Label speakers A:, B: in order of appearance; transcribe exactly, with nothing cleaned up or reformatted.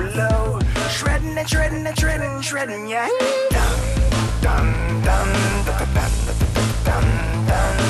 A: low. Shredding and shredding and shredding, shredding, yeah. Dun, dun, dun, dun, dun, dun, dun, dun, dun.